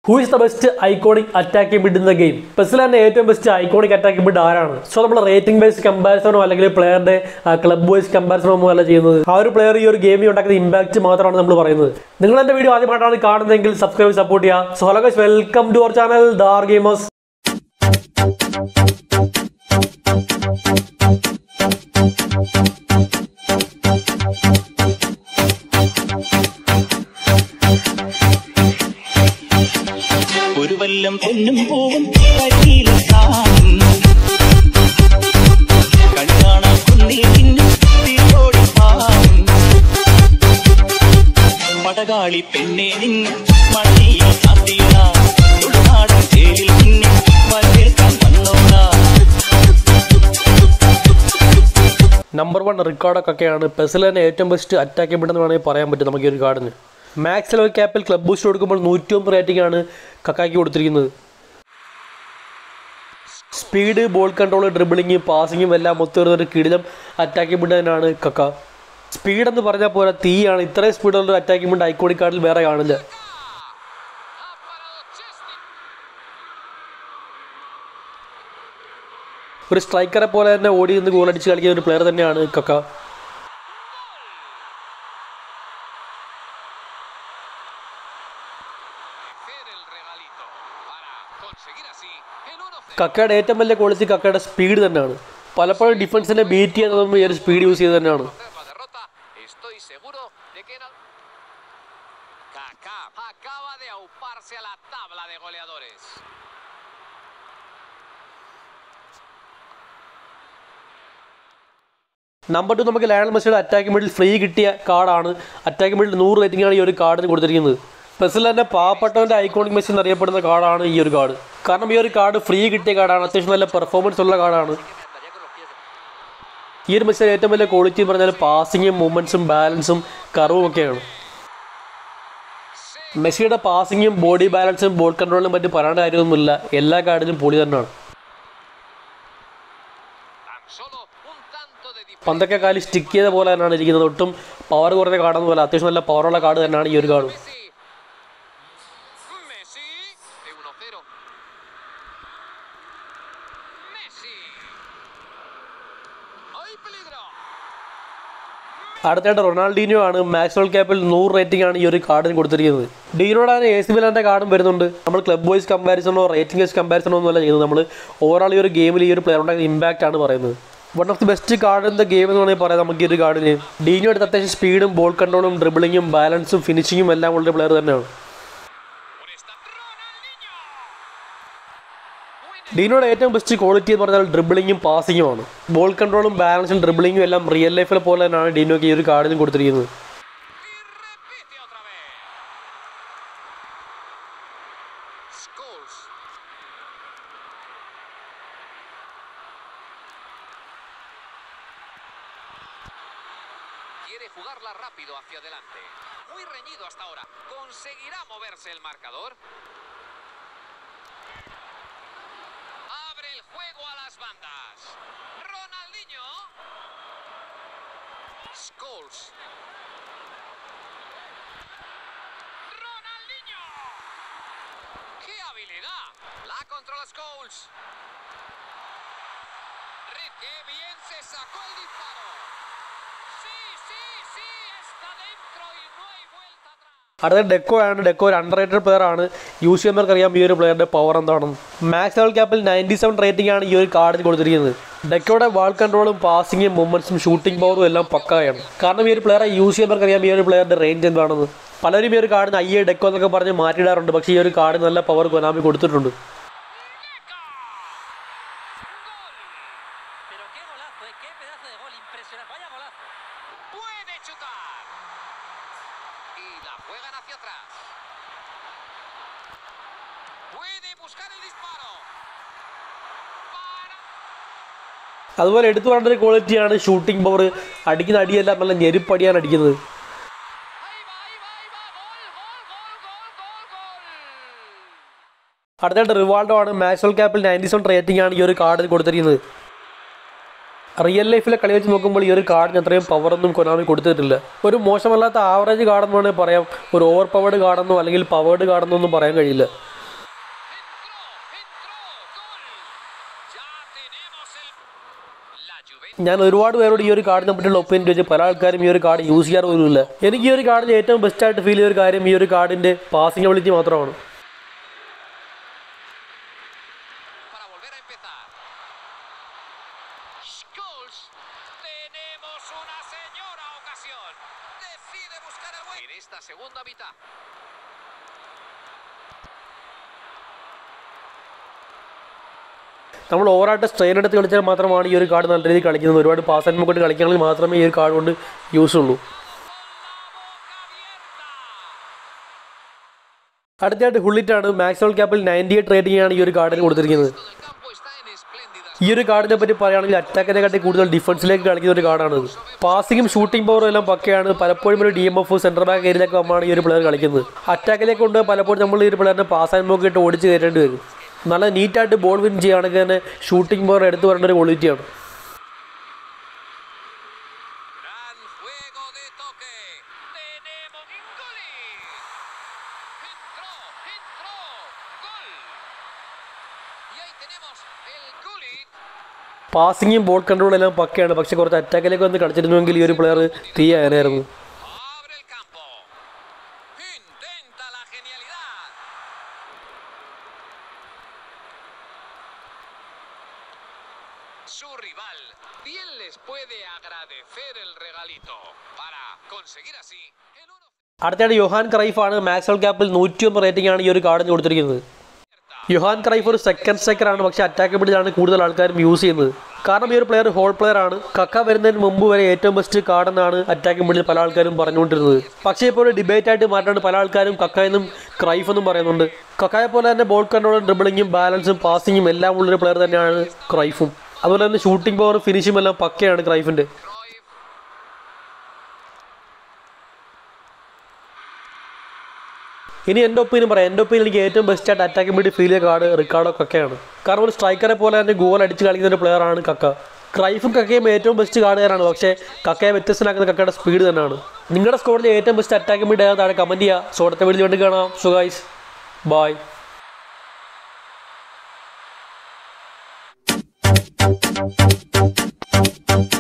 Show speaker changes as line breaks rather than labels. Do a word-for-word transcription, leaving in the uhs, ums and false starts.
Who is the best iconic attacking mid in the game? Pessilante ഏറ്റവും best iconic attacking mid ആരാണ്? So നമ്മൾ rating based കമ്പാരിസണോ അല്ലെങ്കിൽ പ്ലെയറുടെ ക്ലബ് വൈസ് കമ്പാരിസണോ അല്ല ചെയ്യുന്നത്. ആ ഒരു പ്ലെയർ ഈ ഒരു ഗെയിമിൽ ഉണ്ടാക്കുന്ന ഇമ്പാക്ട് മാത്രമാണ് നമ്മൾ പറയുന്നത്. നിങ്ങൾ എൻ്റെ വീഡിയോ ആദ്യമായിട്ടാണ് കാണുന്നതെങ്കിൽ സബ്സ്ക്രൈബ് സപ്പോർട്ട് ചെയ്യുക. So hello guys, welcome to our channel ദാർ ഗെയിമേഴ്സ്.
ഒരു വല്ലം പൊന്നും പൂവും കരിയിലും കണ്ണാണ കുന്നിനും തിരോടി പടകാളി പെണ്ണെ നിന്നെ മണിയിൽ സാധ്യത ഉൾനാടൻ ചേലിൽ നിന്നെ വരവേൽക്കാൻ വന്നോടാ.
നമ്പർ വൺ റിക്കാർഡൊക്കെയാണ് പെസിലിന്റെ ഏറ്റവും ബെസ്റ്റ് അറ്റാക്കിംഗ് മിഡ് എന്ന് വേണമെങ്കിൽ പറയാൻ പറ്റും നമുക്ക് ഈ ഒരു കാർഡിന്. മാക്സ് ലെവൽ ക്യാപ്പിൽ ക്ലബ് ബൂസ്റ്റ് കൊടുക്കുമ്പോൾ നൂറ്റി ഒമ്പത് റേറ്റിംഗ് ആണ് കക്കായ്ക്ക് കൊടുത്തിരിക്കുന്നത്. സ്പീഡ്, ബോൾ കൺട്രോൾ, ഡ്രിബിളിങ്ങും പാസിങ്ങും എല്ലാം മൊത്തം ഒരു കിടിലം അറ്റാക്കിംഗ് മിഡ് തന്നെയാണ് കക്ക. സ്പീഡ് എന്ന് പറഞ്ഞാൽ പോലെ തീയാണ്. ഇത്രയും സ്പീഡുള്ള ഒരു അറ്റാക്കിംഗ് മിഡ് ഐക്കോണിക് കാർഡിൽ വേറെ കാണില്ല. ഒരു സ്ട്രൈക്കറെ പോലെ തന്നെ ഓടി നിന്ന് ഗോൾ അടിച്ച് കളിക്കുന്ന ഒരു പ്ലെയർ തന്നെയാണ് കക്ക. കക്കയുടെ ഏറ്റവും വലിയ ക്വാളിറ്റി കക്കയുടെ സ്പീഡ് തന്നെയാണ്. പലപ്പോഴും ഡിഫൻസിനെ ബീറ്റ് ചെയ്യാൻ ഈ ഒരു സ്പീഡ് യൂസ് ചെയ്ത് തന്നെയാണ്. നമ്പർ ടു നമുക്ക് ലയണൽ മെസ്സിയുടെ അറ്റാക്കിംഗ് മിഡിൽ ഫ്രീ കിട്ടിയ കാർഡാണ്. അറ്റാക്കിംഗ് മിഡിൽ നൂറ് റേറ്റിംഗ് ആണ് ഈ ഒരു കാർഡിന് കൊടുത്തിരിക്കുന്നത്. പെസിലിന്റെ പാവപ്പെട്ടവന്റെ ഐക്കോണിക് മെസ്സി എന്നറിയപ്പെടുന്ന കാർഡാണ് ഈ ഒരു കാർഡ്. കാരണം ഈ ഒരു കാർഡ് ഫ്രീ കിട്ടിയ കാർഡാണ്. അത്യാവശ്യം നല്ല പെർഫോമൻസ് ഉള്ള കാർഡാണ്. ഈ ഒരു മെസ്സിയുടെ ഏറ്റവും വലിയ ക്വാളിറ്റി എന്ന് പറഞ്ഞാൽ പാസിങ്ങും മൂവ്മെന്റ്സും ബാലൻസും കർവും ഒക്കെയാണ്. മെസ്സിയുടെ പാസിങ്ങും ബോഡി ബാലൻസും ബോൾ കൺട്രോളിനും പറ്റി പറയേണ്ട കാര്യമൊന്നുമില്ല. എല്ലാ കാർഡിലും പൊളി തന്നെയാണ്. പന്തൊക്കെ കാലി സ്റ്റിക്ക് ചെയ്ത പോലെ തന്നെയാണ് ഇരിക്കുന്നത്. ഒട്ടും പവർ കുറഞ്ഞ കാർഡൊന്നും പോലെ അത്യാവശ്യം നല്ല പവറുള്ള കാർഡ് തന്നെയാണ് ഈ ഒരു കാർഡ്. അടുത്തായിട്ട് റൊണാൾഡീനോ ആണ്. മാക്സ് ലെവൽ ക്യാപ്പിൽ നൂറ് റേറ്റിംഗ് ആണ് ഈ ഒരു കാർഡിന് കൊടുത്തിരിക്കുന്നത്. ഡീനോടാണ് എ സി മിലാൻ്റെ കാർഡും വരുന്നുണ്ട്. നമ്മൾ ക്ലബ് വൈസ് കമ്പാരിസണോ റേറ്റിംഗ് വൈസ് കമ്പാരിസണോ ഒന്നുമല്ല ചെയ്യുന്നത്. നമ്മൾ ഓവറോൾ ഈ ഒരു ഗെയിമിൽ ഈ ഒരു പ്ലെയർ ഉണ്ടാക്കുന്ന ഇമ്പാക്റ്റ് ആണ് പറയുന്നത്. One of the best card in the game എന്ന് വേണമെങ്കിൽ പറയാം നമുക്ക് ഈ ഒരു കാർഡിന്. ഡീനോ എടുത്ത് അത്യാവശ്യം സ്പീഡും ബോൾ കൺട്രോളും ഡ്രിബിളിങ്ങും ബാലൻസും ഫിനിഷിങ്ങും എല്ലാം ഉള്ള പ്ലെയർ തന്നെയാണ്. ഡീനോയുടെ ഏറ്റവും ബെസ്റ്റ് ക്വാളിറ്റി എന്ന് പറഞ്ഞാൽ ഡ്രിബിളിങ്ങും പാസിങ്ങും ആണ്. ബോൾ കൺട്രോളും ബാലൻസും ഡ്രിബിളിങ്ങും എല്ലാം റിയൽ ലൈഫിലെ പോലെ തന്നെയാണ് ഡീനോക്ക് ഈ ഒരു കാർഡിനും കൊടുത്തിരിക്കുന്നത്.
Quiere jugarla rápido hacia adelante. Muy reñido hasta ahora. ¿Conseguirá moverse el marcador? Abre el juego a las bandas. Ronaldinho. Scholes. Ronaldinho. ¡Qué habilidad! La controla Scholes. ¡Qué bien se sacó el disparo!
അടുത്ത Deco ആണ്. Deco ഒരു underrated player ആണ്. Use ചെയ്യുന്നവർക്ക് അറിയാം ഈ ഒരു പ്ലെയറിന്റെ power എന്താണെന്ന്. മാക്സ് ലെവൽ ക്യാപ്പിൽ നയൻറ്റി സെവൻ റേറ്റിംഗ് ആണ് ഈ ഒരു കാർഡിന് കൊടുത്തിരിക്കുന്നത്. ഡെക്കോയുടെ വാൾ കൺട്രോളും പാസിങ്ങും മൂവ്മെന്റ്സും ഷൂട്ടിംഗ് പവറും എല്ലാം പക്കായാണ്. കാരണം ഈ ഒരു പ്ലെയറെ യൂസ് ചെയ്യുന്നവർക്ക് അറിയാം ഈ ഒരു പ്ലെയറിന്റെ റേഞ്ച് എന്താണെന്ന്. പലരും ഈ ഒരു കാർഡിന് അയ്യേ ഡെക്കോ എന്നൊക്കെ പറഞ്ഞ് മാറ്റിയിടാറുണ്ട്. പക്ഷേ ഈ ഒരു കാർഡിന് നല്ല പവർ കൊനാമി കൊടുത്തിട്ടുണ്ട്. അതുപോലെ എടുത്തു പറയേണ്ട ഒരു ക്വാളിറ്റിയാണ് ഷൂട്ടിംഗ് പവർ. അടിക്കുന്ന അടിയെല്ലാം നല്ല ഞെരുപ്പടിയാണ് അടിക്കുന്നത്. അടുത്തായിട്ട് റിവാൾഡോ ആണ്. മാക്സ് ലെവൽ ക്യാപ്പിൽ നയൻറ്റി സെവൻ റേറ്റിംഗ് ആണ് ഈ ഒരു കാർഡിന് കൊടുത്തിരിക്കുന്നത്. റിയൽ ലൈഫിലെ കളി വെച്ച് നോക്കുമ്പോൾ ഈ ഒരു കാർഡിന് അത്രയും പവറൊന്നും കൊനാമി കൊടുത്തിട്ടില്ല. ഒരു മോശമല്ലാത്ത ആവറേജ് കാർഡെന്ന് വേണമെങ്കിൽ പറയാം. ഒരു ഓവർ പവേർഡ് കാർഡെന്നോ അല്ലെങ്കിൽ പവേർഡ് കാർഡെന്നോ ഒന്നും പറയാൻ കഴിയില്ല. ഞാൻ ഒരുപാട് പേരോട് ഈ ഒരു കാർഡിനെ പറ്റിയുള്ള ഒപ്പീനിയൻ ചോദിച്ചു, പല ആൾക്കാരും ഈ ഒരു കാർഡ് യൂസ് ചെയ്യാറ് പോലുമില്ല. എനിക്ക് ഈ ഒരു കാർഡിൽ ഏറ്റവും ബെസ്റ്റായിട്ട് ഫീൽ ചെയ്ത ഒരു കാര്യം ഈ ഒരു കാർഡിൻ്റെ പാസിംഗ് എബിലിറ്റി മാത്രമാണ്.
Para volver a empezar. Scholes. Tenemos una señora ocasión. Decide buscar el gol en esta segunda mitad.
നമ്മൾ ഓവറായിട്ട് സ്ട്രെയിൻ എടുത്ത് കളിച്ചാൽ മാത്രമാണ് ഈ ഒരു കാർഡ് നല്ല രീതിയിൽ കളിക്കുന്നത്. ഒരുപാട് പാസ് ആൻഡ് മുക്കോട്ട് കളിക്കണമെങ്കിൽ മാത്രമേ ഈ ഒരു കാർഡ് കൊണ്ട് യൂസ് ഉള്ളൂ. അടുത്തായിട്ട് ഹുള്ളിറ്റാണ്. മാക്സിമം ക്യാപ്പിൽ നയൻറ്റി എയ്റ്റ് റേറ്റിംഗ് ആണ് ഈ ഒരു കാർഡിന് കൊടുത്തിരിക്കുന്നത്.
El campo está en espléndida.
ഈ ഒരു കാർഡിനെ പറ്റി പറയുകയാണെങ്കിൽ അറ്റാക്കിനെ കാട്ടി കൂടുതൽ ഡിഫൻസിലേക്ക് കളിക്കുന്ന ഒരു കാർഡാണ്. പാസിങ്ങും ഷൂട്ടിംഗ് പവറും എല്ലാം പക്കയാണ്. പലപ്പോഴും ഒരു D M F centre back ഏരിയയിലേക്ക് ആകുമ്പോൾ ഈ ഒരു പ്ലെയർ കളിക്കുന്നത്. അറ്റാക്കിലേക്ക് കൊണ്ട് പലപ്പോഴും നമ്മൾ ഈ ഒരു പ്ലെയറിനെ പാസ് ആൻഡ് മുക്കോട്ട് ഓടിച്ച് കയറ്റേണ്ടി വരും. നല്ല നീറ്റായിട്ട് ബോൾ വിൻ ചെയ്യുകയാണെങ്കിൽ തന്നെ ഷൂട്ടിംഗ് പവർ എടുത്തു വരേണ്ട ഒരു ക്വാളിറ്റിയാണ്.
Gran juego de toque. Tenemos un gol. Entró, entró. Gol. Y ahí tenemos el gol.
പാസിങ്ങും ബോൾ കൺട്രോളും എല്ലാം പക്കയാണ്. പക്ഷെ കുറച്ച് അറ്റാക്കിലേക്ക് വന്ന് കളിച്ചിരുന്നുവെങ്കിൽ ഈ ഒരു പ്ലെയർ തീയാനായിരുന്നു.
Abre el campo. Intenta la genialidad. Su rival bien les puede agradecer el regalito para conseguir así el uno.
അടുത്തയായിട്ട് യോഹാൻ ക്രൈഫാണ്. മാക്സിമം ക്യാപ്പിൽ നൂറ്റി ഒന്ന് റേറ്റിംഗ് ആണ് ഈ ഒരു കാർഡിന് കൊടുത്തിരിക്കുന്നത്. യോഹാൻ ക്രൈഫ് ഒരു സെക്കൻഡ് സ്ട്രൈക്കറാണ്. പക്ഷേ അറ്റാക്കബിളിലാണ് കൂടുതൽ ആൾക്കാരും യൂസ് ചെയ്യുന്നത്. കാരണം ഈ ഒരു പ്ലെയർ ഹോൾ പ്ലെയർ ആണ്. കക്ക വരുന്നതിന് മുമ്പ് വരെ ഏറ്റവും ബെസ്റ്റ് കാർഡെന്നാണ് അറ്റാക്കബിളിൽ പല ആൾക്കാരും പറഞ്ഞുകൊണ്ടിരുന്നത്. പക്ഷേ ഇപ്പോൾ ഒരു ഡിബേറ്റ് ആയിട്ട് മാറ്റാണ്ട് പല ആൾക്കാരും കക്ക എന്നും ക്രൈഫ് എന്നും പറയുന്നുണ്ട്. കക്കയെ പോലെ തന്നെ ബോൾ കൺട്രോളും ഡ്രിബിളിങ്ങും ബാലൻസും പാസിങ്ങും എല്ലാം ഉള്ളൊരു പ്ലെയർ തന്നെയാണ് ക്രൈഫും. അതുപോലെ തന്നെ ഷൂട്ടിംഗ് പവറും ഫിനിഷും എല്ലാം പക്കയാണ് ക്രൈഫിൻ്റെ. ഇനി എൻ്റെ ഒപ്പീനിയൻ പറയാം. എൻ്റെ ഒപ്പീനിയൻ എനിക്ക് ഏറ്റവും ബെസ്റ്റായിട്ട് അറ്റാക്കബിലിറ്റി ഫീൽ ചെയ്ത കാർഡ് റിക്കാർഡോ കക്കയാണ്. കാരണം ഒരു സ്ട്രൈക്കറെ പോലെ തന്നെ ഗോൾ അടിച്ച് കളിക്കുന്ന ഒരു പ്ലെയറാണ് കക്ക. ക്രൈഫും കക്കയും ഏറ്റവും ബെസ്റ്റ് കാർഡുകാരാണ്. പക്ഷേ കക്കയെ വ്യത്യസ്തനാക്കുന്ന കക്കയുടെ സ്പീഡ് തന്നെയാണ്. നിങ്ങളുടെ സ്കോറിൽ ഏറ്റവും ബെസ്റ്റ് അറ്റാക്കബിലിറ്റി ആയാൽ താഴെ കമൻറ്റ് ചെയ്യുക. സോ അടുത്ത വീഡിയോ വേണ്ടി കാണാം. So guys by.